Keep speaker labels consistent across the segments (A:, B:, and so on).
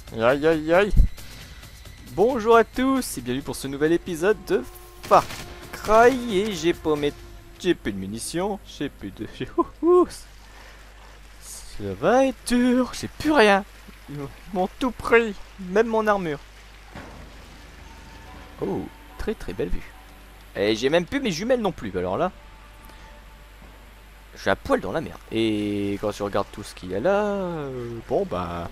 A: Aïe aïe aïe. Bonjour à tous et bienvenue pour ce nouvel épisode de Far Cry. Et j'ai plus de munitions, j'ai plus de... Ça va être dur, j'ai plus rien. Ils m'ont tout pris, même mon armure. Oh, très très belle vue. Et j'ai même plus mes jumelles non plus, alors là... Je suis à poil dans la merde. Et quand je regarde tout ce qu'il y a là... bon bah...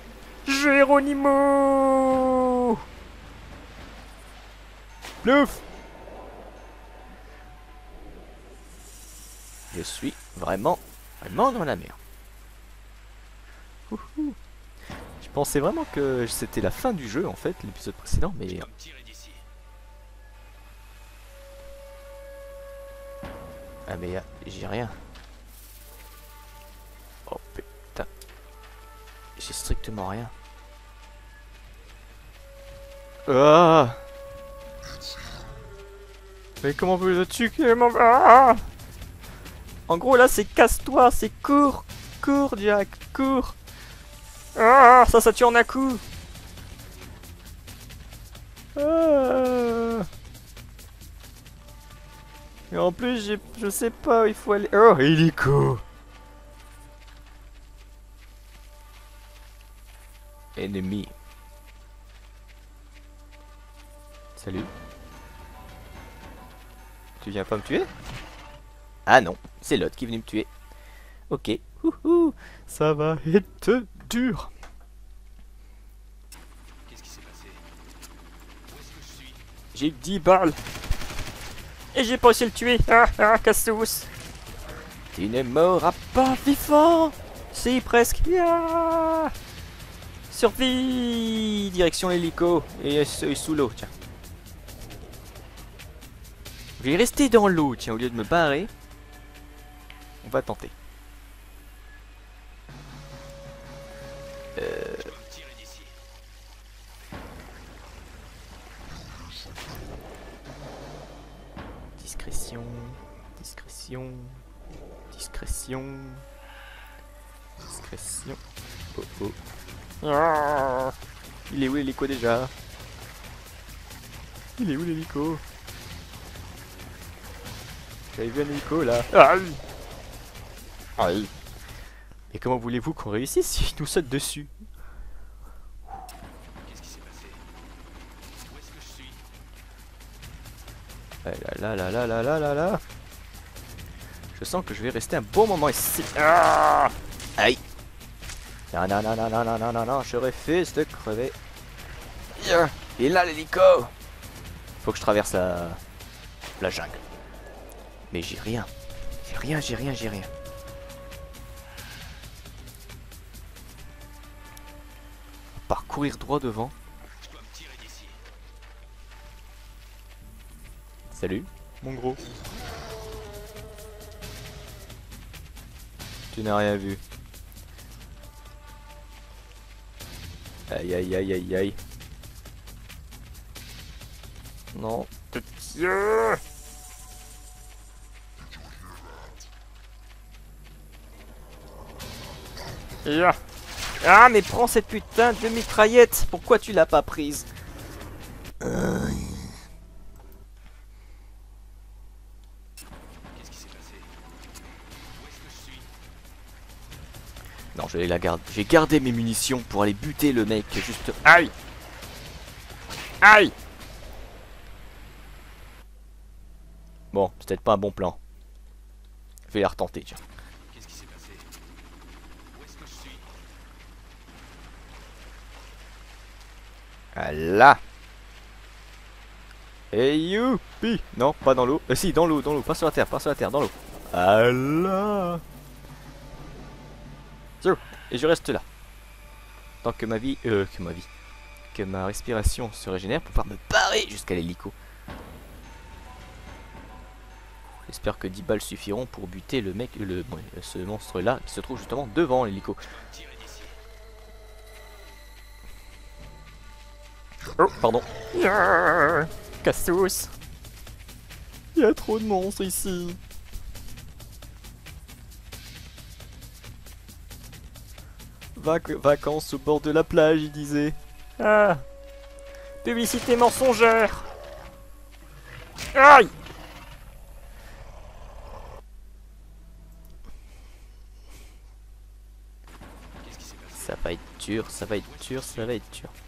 A: Géronimo! Plouf! Je suis vraiment dans la merde. Ouhou. Je pensais vraiment que c'était la fin du jeu en fait, l'épisode précédent, mais... Ah mais j'ai rien. Oh putain. J'ai strictement rien. Ah! Mais comment veux-tu que mon... Ah! En gros là c'est casse-toi, c'est cours! Cours Jack, cours! Ah! Ça tue en un coup! Ah! Et en plus je sais pas où il faut aller... Oh hélico! Ennemi. Salut. Tu viens pas me tuer? Ah non, c'est l'autre qui est venu me tuer. Ok. Ouhou, ça va être dur.
B: Qu'est-ce qui s'est passé? Où est-ce que je suis?
A: J'ai 10 balles. Et j'ai pas réussi à le tuer. Ah, Cassous. Tu ne mourras pas vivant. Si, presque. Yeah. Survie. Direction hélico. Et sous l'eau, tiens. Je vais rester dans l'eau, tiens, au lieu de me barrer. On va tenter.
B: Je dois me tirer d'ici.
A: Discrétion, discrétion, discrétion, discrétion. Oh oh. Ah, il est où l'hélico déjà? Il est où l'hélico? J'avais vu un hélico là. Aïe. Aïe. Et comment voulez-vous qu'on réussisse s'il nous saute dessus?
B: Qu'est-ce qui s'est passé? Où est-ce que je suis?
A: Là là là là là là là. Je sens que je vais rester un bon moment ici. Ah, aïe. Non, non, non, non, non, non, non, non, non, je refuse de crever. Il est là l'hélico. Faut que je traverse la jungle. Mais j'ai rien. J'ai rien, j'ai rien, j'ai rien. Parcourir droit devant.
B: Je dois me tirer d'ici.
A: Salut, mon gros. Tu n'as rien vu. Aïe aïe aïe aïe aïe. Non. Ah mais prends cette putain de mitraillette. Pourquoi tu l'as pas prise?
B: Qu'est-ce qui s'est passé? Où est-ce que je suis?
A: Non, je vais la garder. J'ai gardé mes munitions pour aller buter le mec juste. Aïe. Aïe. Bon, c'est peut-être pas un bon plan. Je vais la retenter, tiens.
B: Qu'est-ce qui s'est passé? Où est-ce que je suis?
A: Ah là. Et youpi. Non, pas dans l'eau. Si, dans l'eau, pas sur la terre, dans l'eau. Ah là. Et je reste là. Tant que que ma respiration se régénère pour pouvoir me barrer jusqu'à l'hélico. J'espère que 10 balles suffiront pour buter le mec, ce monstre là qui se trouve justement devant l'hélico.
B: Je dois me tirer d'ici.
A: Oh, pardon. Cassous. Il y a trop de monstres ici. Vacances au bord de la plage, il disait. Ah. Publicité mensongère. Aïe.
B: Qu'est-ce qui s'est passé?
A: Ça va être dur, ça va être dur, ça va être dur.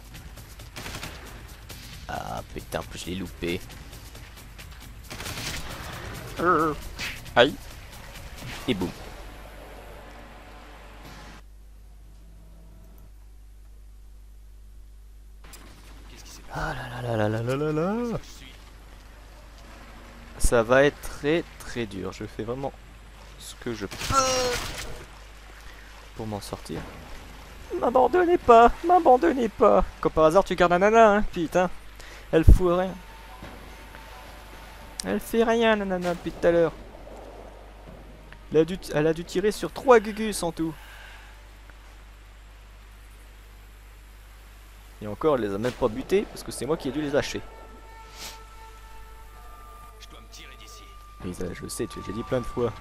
A: Ah putain, en plus je l'ai loupé. Aïe. Et boum.
B: Qu'est-ce qui s'est passé?
A: Ah là là là là là là là là.
B: Je suis.
A: Ça va être très très dur. Je fais vraiment ce que je peux pour m'en sortir. M'abandonnez pas, m'abandonnez pas. Comme par hasard tu gardes la nana, hein, putain. Elle fout rien. Elle fait rien, nanana, depuis tout à l'heure. Elle a dû tirer sur 3 gugus en tout. Et encore, elle les a même pas butés parce que c'est moi qui ai dû les hacher.
B: Je dois me tirer d'ici.
A: Mais ça, je le sais, tu l'as dit plein de fois.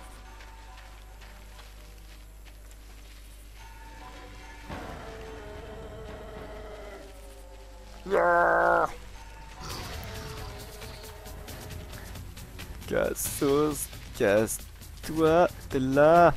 A: Cassos, casse-toi de là.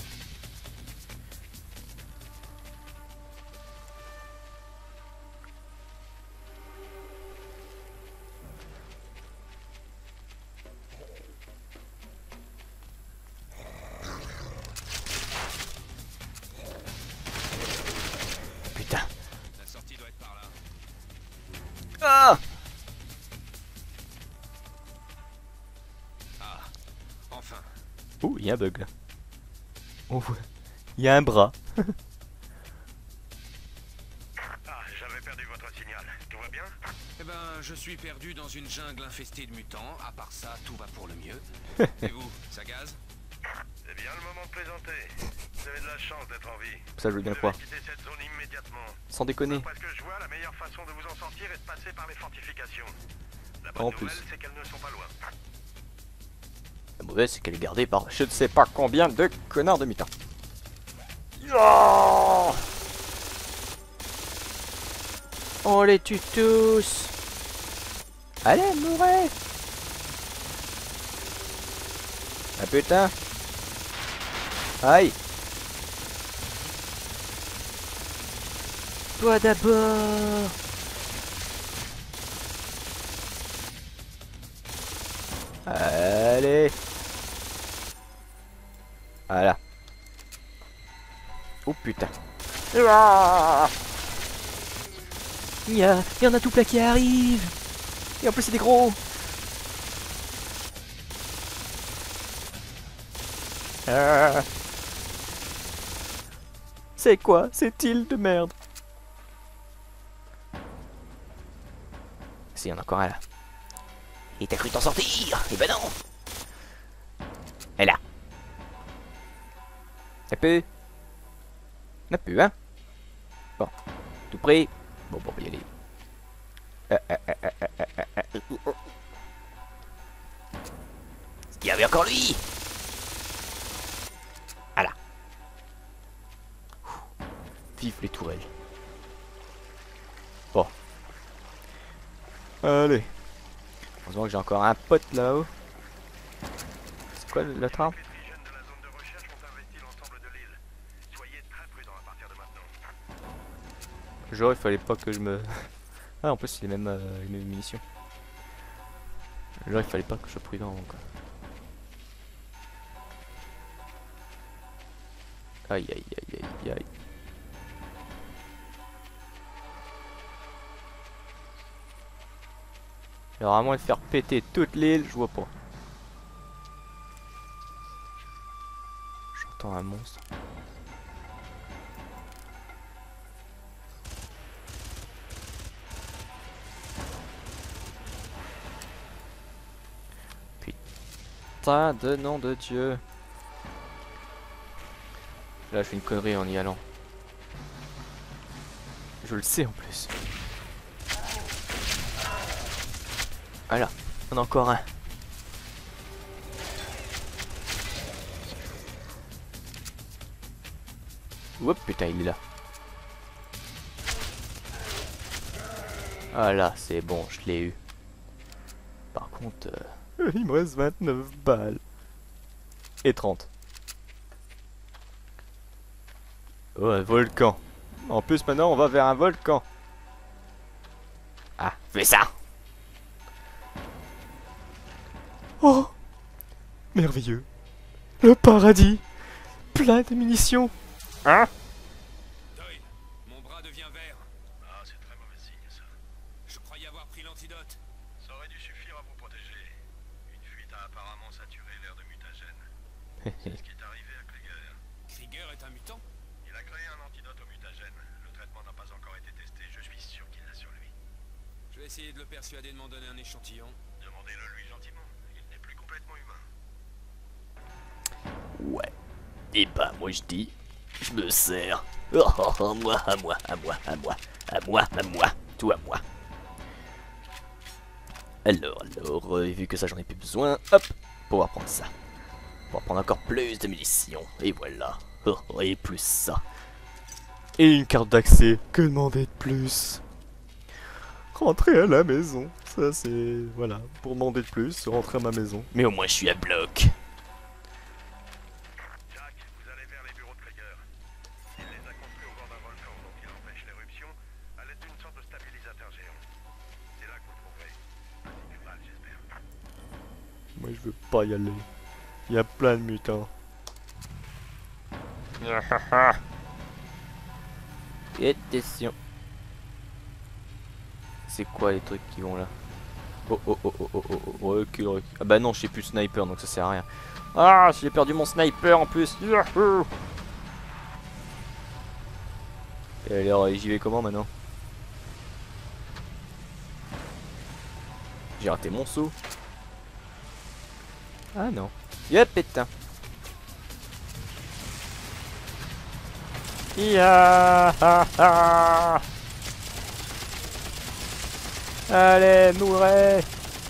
A: Putain.
B: La sortie doit être par là.
A: Ah!
B: Ah, enfin.
A: Ouh, il y a un bug là. Oh, il y a un bras.
C: Ah, j'avais perdu votre signal. Tout va bien?
B: Eh ben, je suis perdu dans une jungle infestée de mutants. À part ça, tout va pour le mieux. Et vous, ça gaze?
C: C'est bien le moment de plaisanter. Vous avez de la chance d'être en vie.
A: Ça, je veux bien
C: Vous
A: croire.
C: devez quitter cette zone immédiatement.
A: Sans déconner.
C: Parce que je vois, la meilleure façon de vous en sortir est de passer par les fortifications. La
A: En
C: bonne
A: plus.
C: nouvelle, c'est qu'elles ne sont pas loin.
A: La mauvaise, c'est qu'elle est gardée par je ne sais pas combien de connards de mutants. Oh, on les tue tous. Allez, mourez. Ah putain. Aïe. Toi d'abord. Allez. Voilà. Oh putain. Ah, il y en a tout plein qui arrivent. Et en plus c'est des gros. Ah. C'est quoi cette île de merde? Si, il y en a encore un là. Et t'as cru t'en sortir? Eh ben non. Elle est là. Y'a plus. N'a plus, hein. Bon. Tout prêt. Bon, on va y aller. Il y avait encore lui. Voilà. Vive les tourelles. Bon. Allez. Heureusement que j'ai encore un pote là-haut. C'est quoi le train?
C: Les jeunes de la zone de recherche ont investi l'ensemble de l'île. Soyez très prudents à partir de maintenant.
A: Genre il fallait pas que je me... Ah en plus c'est les mêmes munitions. Genre il fallait pas que je sois prudent quoi. Aïe aïe aïe aïe aïe. Alors à moins de faire péter toute l'île, je vois pas. J'entends un monstre. Putain de nom de Dieu. Là je fais une connerie en y allant. Je le sais en plus. Voilà, on a encore un. Oups, putain, il est là. Ah là, c'est bon, je l'ai eu. Par contre, il me reste 29 balles. Et 30. Oh, un volcan. En plus, maintenant, on va vers un volcan. Ah, fais ça. Oh, merveilleux. Le paradis. Plein de munitions. Hein?
B: Doyle, mon bras devient vert.
C: Ah, c'est très mauvais signe, ça.
B: Je croyais avoir pris l'antidote.
C: Ça aurait dû suffire à vous protéger. Une fuite a apparemment saturé l'air de mutagène. C'est ce qui est arrivé à Krieger.
B: Krieger est un mutant?
C: Il a créé un antidote au mutagène. Le traitement n'a pas encore été testé, je suis sûr qu'il l'a sur lui.
B: Je vais essayer de le persuader de m'en donner un échantillon.
C: Demandez-le lui gentiment. Il n'est plus complètement humain.
A: Ouais. Et bah, moi je dis, je me sers. Oh, oh, oh, moi, à moi, à moi, à moi, à moi, à moi, tout à moi. Alors, vu que ça j'en ai plus besoin, hop, pouvoir prendre ça. Pour prendre encore plus de munitions, et voilà. Oh, oh, et plus ça. Et une carte d'accès, que demander de plus? Rentrer à la maison, ça c'est, voilà, pour demander de plus, rentrer à ma maison. Mais au moins je suis à bloc.
C: Jack, vous allez vers les bureaux de Krieger. Il les a construits au bord d'un volcan, donc il empêche l'éruption à l'aide d'une sorte de stabilisateur géant. C'est là que vous trouverez ainsi que mal, j'espère.
A: Moi je veux pas y aller. Il y a plein de mutants. Et attention. C'est quoi les trucs qui vont là? Oh oh oh oh oh oh oh, recule, recule. Ah bah non, je sais plus sniper donc ça sert à rien. Ah, j'ai perdu mon sniper en plus. Yahoo! Et alors, j'y vais comment maintenant? J'ai raté mon saut. Ah non. Yep, putain. Ya ha ha. Allez, mourez.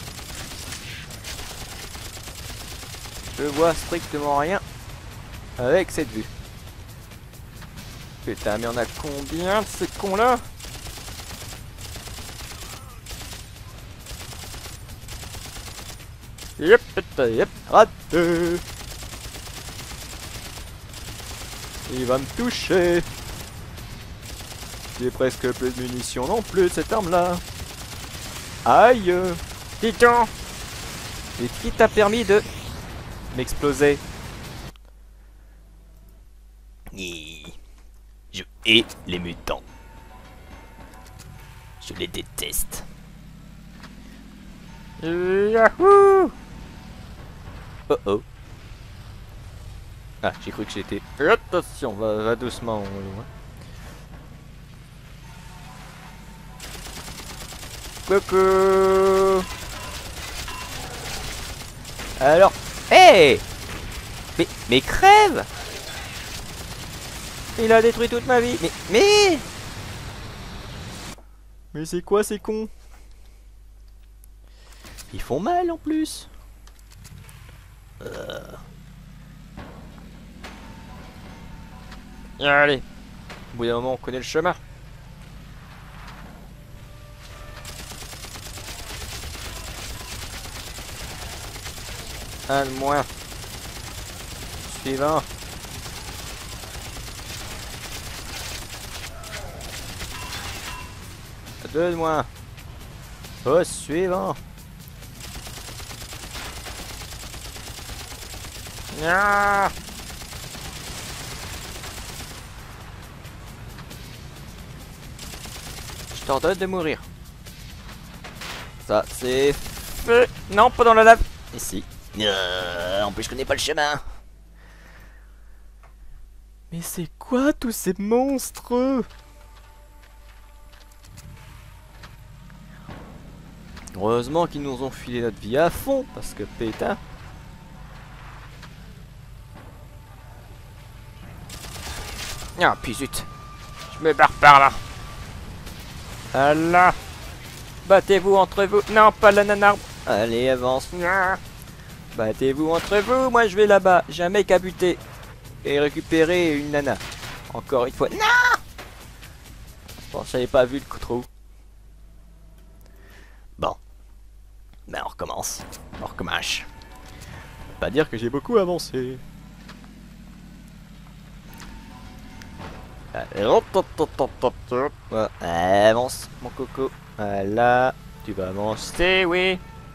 A: Je vois strictement rien avec cette vue. Putain, mais on a combien de ces cons là? Yep, yep, raté. Il va me toucher. J'ai presque plus de munitions non plus de cette arme là. Aïe. Titan. Et qui t'a permis de m'exploser? Je hais les mutants. Je les déteste. Yahoo! Oh oh. Ah, j'ai cru que j'étais... Attention, va doucement. Coucou. Alors... Hey! Mais crève! Il a détruit toute ma vie. Mais c'est quoi ces cons? Ils font mal en plus. Allez. Au bout d'un moment on connaît le chemin. Un de moins. Suivant. Deux de moins. Au suivant. Ah. Je t'ordonne de mourir. Ça c'est feu. Non, pas dans la lave. Ici. En plus je connais pas le chemin. Mais c'est quoi tous ces monstres? Heureusement qu'ils nous ont filé notre vie à fond, parce que pétain. Ah, puis zut. Je me barre par là. Ah là. Battez-vous entre vous. Non, pas la nanarbre. Allez, avance. Ah. Battez-vous entre vous. Moi, je vais là-bas. J'ai un mec à buter. Et récupérer une nana. Encore une fois. Non. Bon, j'avais pas vu le trou. Ben on recommence. On recommence. Pas dire que j'ai beaucoup avancé. Allez, hop, hop, hop, hop, hop, hop. Ouais, avance mon coco. Voilà. Tu vas avancer, oui.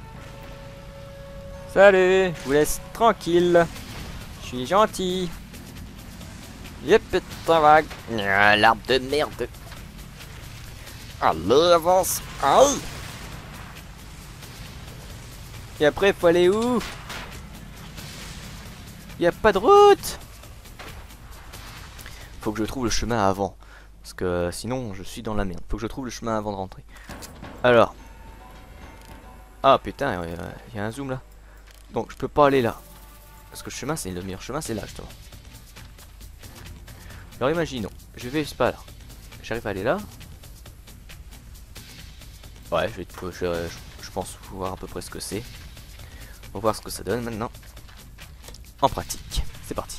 A: Salut, je vous laisse tranquille. Je suis gentil. Yep, putain vague. L'arbre de merde. Allez, avance. Aïe. Et après, faut aller où? Y a pas de route. Faut que je trouve le chemin avant. Parce que sinon, je suis dans la merde. Faut que je trouve le chemin avant de rentrer. Alors. Ah putain, y a un zoom là. Donc, je peux pas aller là. Parce que le meilleur chemin, c'est là, justement. Alors, imaginons. Je vais pas là. J'arrive à aller là. Ouais, je pense voir à peu près ce que c'est. On va voir ce que ça donne maintenant. En pratique. C'est parti.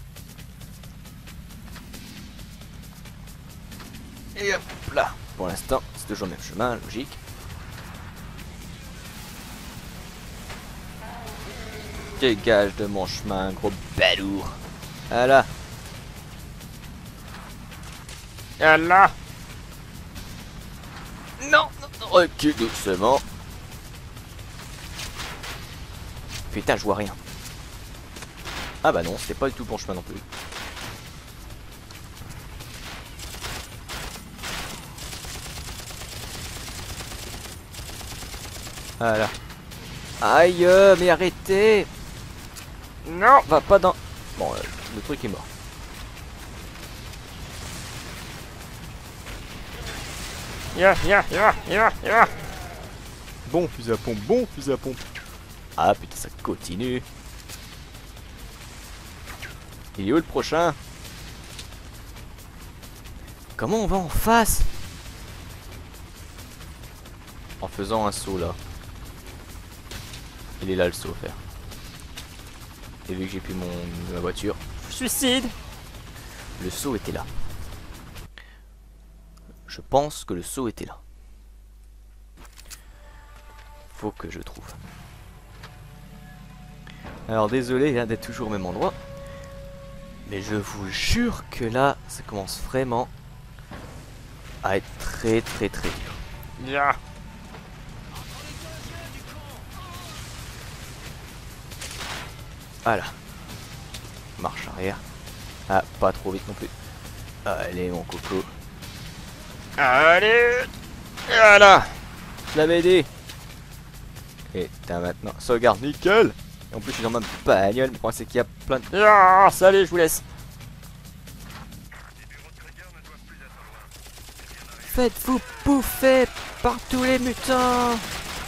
A: Et hop là. Pour l'instant, c'est toujours le même chemin, logique. Dégage de mon chemin, gros balourd. Voilà. Voilà. Non, non, recule doucement. Putain, je vois rien. Ah bah non, c'était pas du tout bon chemin non plus. Voilà. Aïe, mais arrêtez. Non, va pas dans... Bon, le truc est mort. Bon fusil à pompe, bon fusil à pompe. Ah putain, ça continue. Il est où le prochain? Comment on va en face? En faisant un saut là. Il est là le saut à faire. Et vu que j'ai plus ma voiture, je suicide. Le saut était là. Je pense que le saut était là. Faut que je trouve. Alors désolé d'être toujours au même endroit. Mais je vous jure que là, ça commence vraiment à être très très très dur. Yeah. Voilà. Marche arrière. Ah, pas trop vite non plus. Allez mon coco. Allez. Voilà. Je l'avais dit. Et t'as maintenant. Sauvegarde nickel. Et en plus je suis dans ma bagnole. Le problème c'est qu'il y a plein de... Ah, salut, je vous laisse. Faites-vous bouffer par tous les mutants.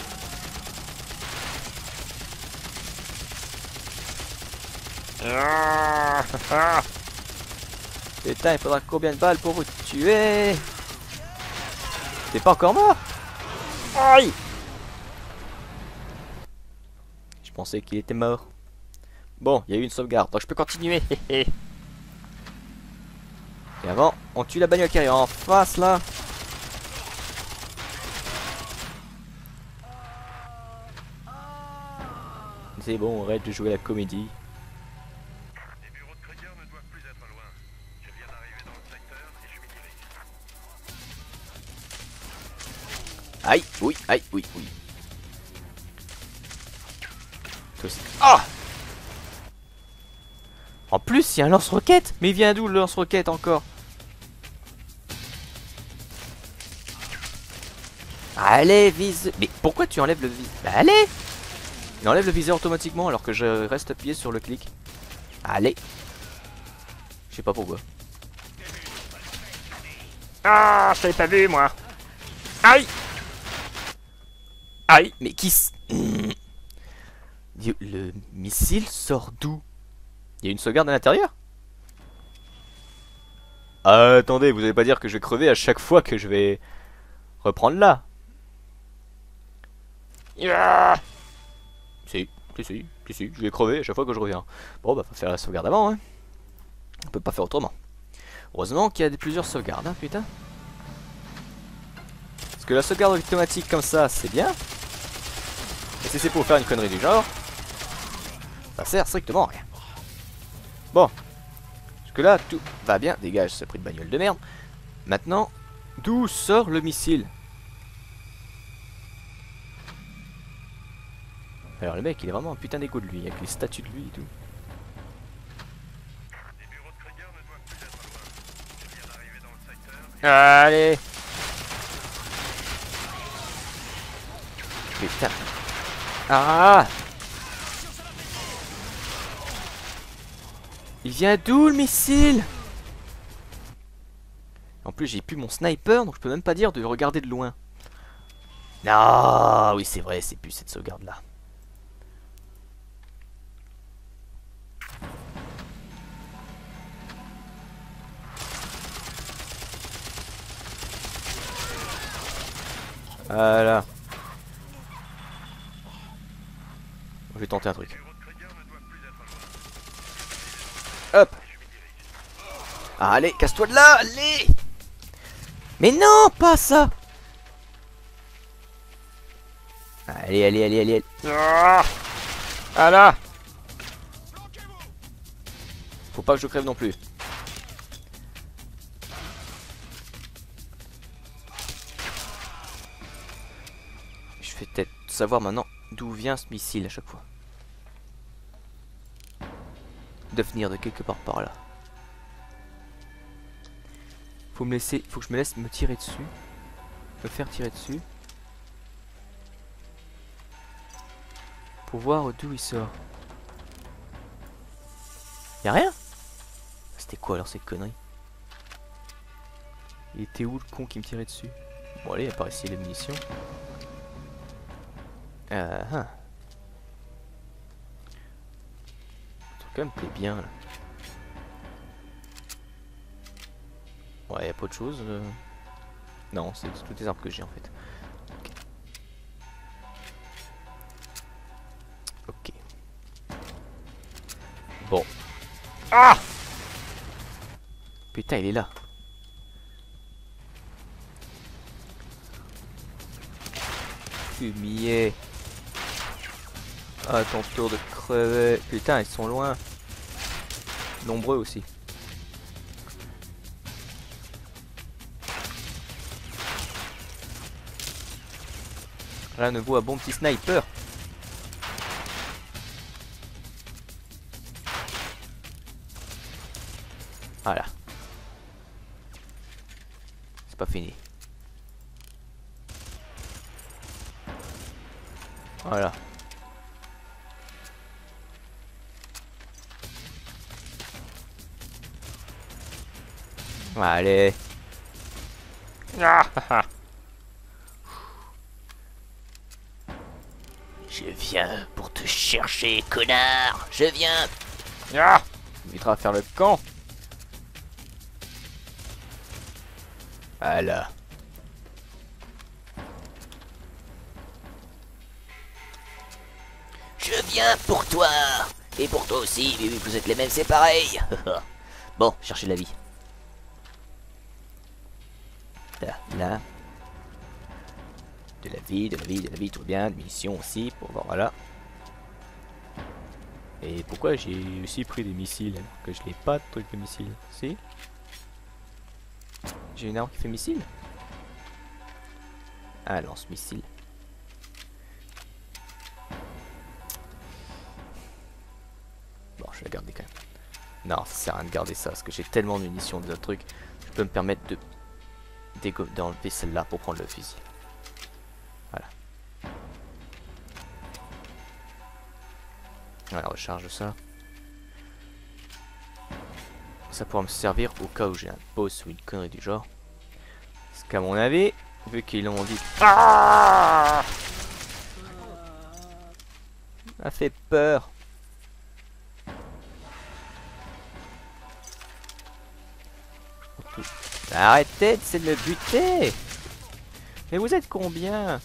A: Putain, il faudra combien de balles pour vous tuer? T'es pas encore mort? Aïe! Je pensais qu'il était mort. Bon, il y a eu une sauvegarde, donc je peux continuer. Et avant, on tue la bagnole qui arrive en face là. C'est bon, arrête de jouer la comédie.
C: Les bureaux de Krieger ne doivent plus être loin. Je viens d'arriver dans le secteur et je m'y dirige.
A: Aïe, oui, aïe, oui, oui. Ah! En plus, il y a un lance-roquette. Mais il vient d'où le lance-roquette encore? Allez, vise. Mais pourquoi tu enlèves le viseur? Bah, allez! Il enlève le viseur automatiquement alors que je reste appuyé sur le clic. Allez! Je sais pas pourquoi. Ah, je t'avais pas vu moi! Aïe! Aïe! Mais qui le missile sort d'où? Il y a une sauvegarde à l'intérieur? Attendez, vous allez pas dire que je vais crever à chaque fois que je vais reprendre là? Si, je vais crever à chaque fois que je reviens. Bon, bah, faut faire la sauvegarde avant, hein. On peut pas faire autrement. Heureusement qu'il y a plusieurs sauvegardes, hein, putain. Parce que la sauvegarde automatique comme ça, c'est bien. Et si c'est pour faire une connerie du genre, ça sert strictement à rien. Bon. Jusque là, tout va bien. Dégage ce prix de bagnole de merde. Maintenant, d'où sort le missile? Alors le mec, il est vraiment un putain d'égo de lui, avec les statues de lui et tout.
C: Les bureaux de Krieger ne doivent plus être loin. Je viens d'arriver dans le secteur.
A: Allez! Putain. Ah! Il vient d'où le missile? En plus j'ai plus mon sniper, donc je peux même pas dire de le regarder de loin. Ah oui c'est vrai, c'est plus cette sauvegarde là. Voilà. Je vais tenter un truc. Hop. Allez, casse-toi de là, allez. Mais non, pas ça. Allez, allez, allez, allez. Ah là. Faut pas que je crève non plus. Je vais peut-être savoir maintenant d'où vient ce missile à chaque fois. De venir de quelque part par là. Faut que je me laisse me tirer dessus. Me faire tirer dessus. Pour voir d'où il sort. Y'a rien? C'était quoi alors cette connerie? Il était où le con qui me tirait dessus? Bon allez, apparaît ici les munitions. Le truc quand même plaît bien là. Ouais, y'a pas de chose. Non, c'est toutes les armes que j'ai en fait. Ok. Bon. Ah! Putain, il est là. Fumier. Ah, ton tour de crever. Putain, ils sont loin. Nombreux aussi. Là, ne vaut un bon petit sniper. Voilà. C'est pas fini. Voilà. Allez. Je viens pour te chercher, connard. Je viens. Ah, il évitera de faire le camp. Voilà. Je viens pour toi. Et pour toi aussi, mais vu que vous êtes les mêmes, c'est pareil. Bon, cherchez de la vie. Là, là. De la vie, de la vie, de la vie, tout bien. De munitions aussi, pour voir, voilà. Et pourquoi j'ai aussi pris des missiles alors que je n'ai pas de truc de missile? Si? J'ai une arme qui fait missile? Ah, lance-missile. Bon, je vais la garder quand même. Non, ça sert à rien de garder ça parce que j'ai tellement de munitions de trucs. Je peux me permettre de d'enlever celle-là pour prendre le fusil. Voilà. Voilà, recharge ça. Ça pourra me servir au cas où j'ai un boss ou une connerie du genre. Parce qu'à mon avis, vu qu'ils l'ont dit... Ah, ça a fait peur. Arrêtez d'essayer de me buter. Mais vous êtes combien?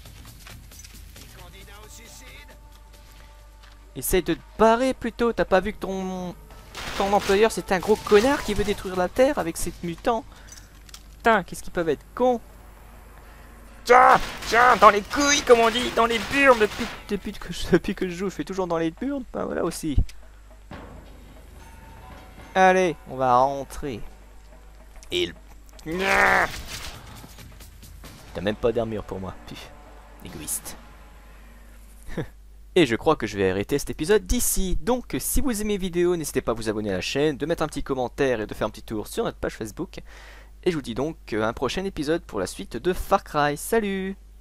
A: Essaye de te barrer plutôt. T'as pas vu que ton employeur c'est un gros connard qui veut détruire la terre avec ses mutants? Putain, qu'est-ce qu'ils peuvent être cons. Tiens, tiens, dans les couilles, comme on dit, dans les burnes, depuis que je joue, je fais toujours dans les burnes, ben voilà aussi. Allez, on va rentrer. Et le... T'as même pas d'armure pour moi, puf, égoïste. Et je crois que je vais arrêter cet épisode d'ici. Donc si vous aimez les vidéos, n'hésitez pas à vous abonner à la chaîne, de mettre un petit commentaire et de faire un petit tour sur notre page Facebook. Et je vous dis donc à un prochain épisode pour la suite de Far Cry. Salut!